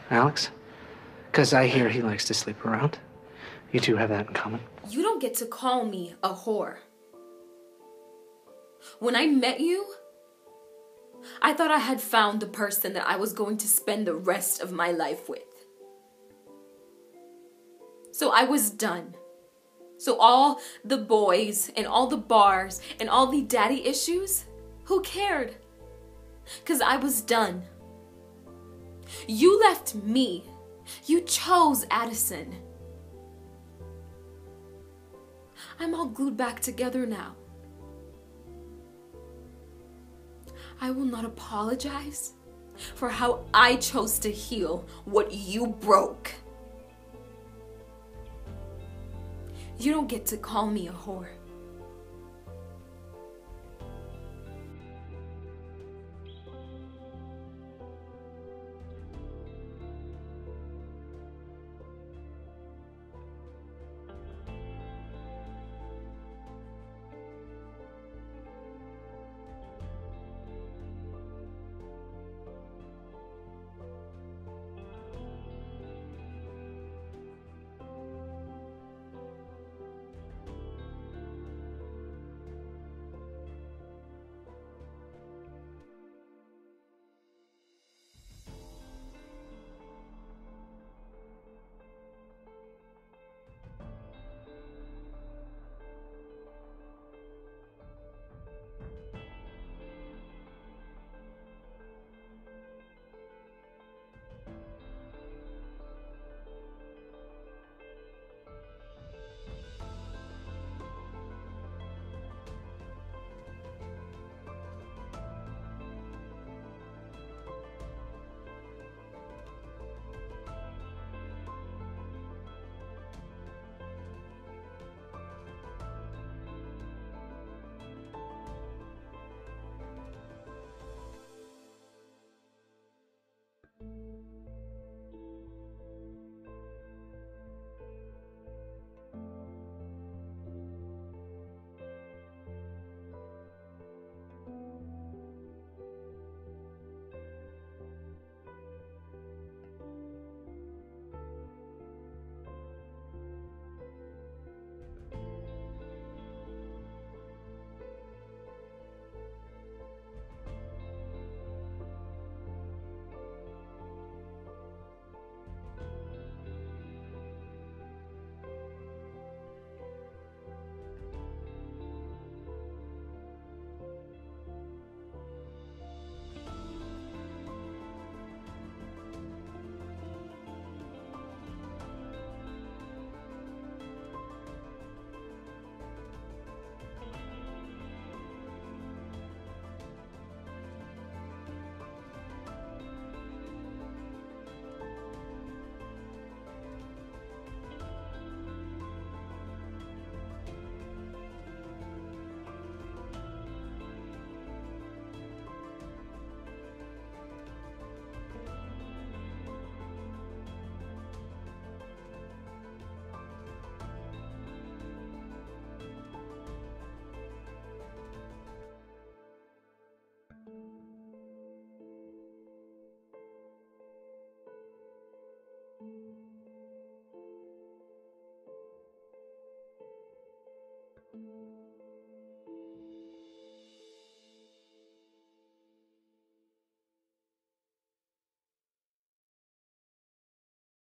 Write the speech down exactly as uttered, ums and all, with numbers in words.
Alex? Because I hear he likes to sleep around. You two have that in common. You don't get to call me a whore. When I met you, I thought I had found the person that I was going to spend the rest of my life with. So I was done. So all the boys and all the bars and all the daddy issues, who cared? Because I was done. You left me. You chose Addison. I'm all glued back together now. I will not apologize for how I chose to heal what you broke. You don't get to call me a whore.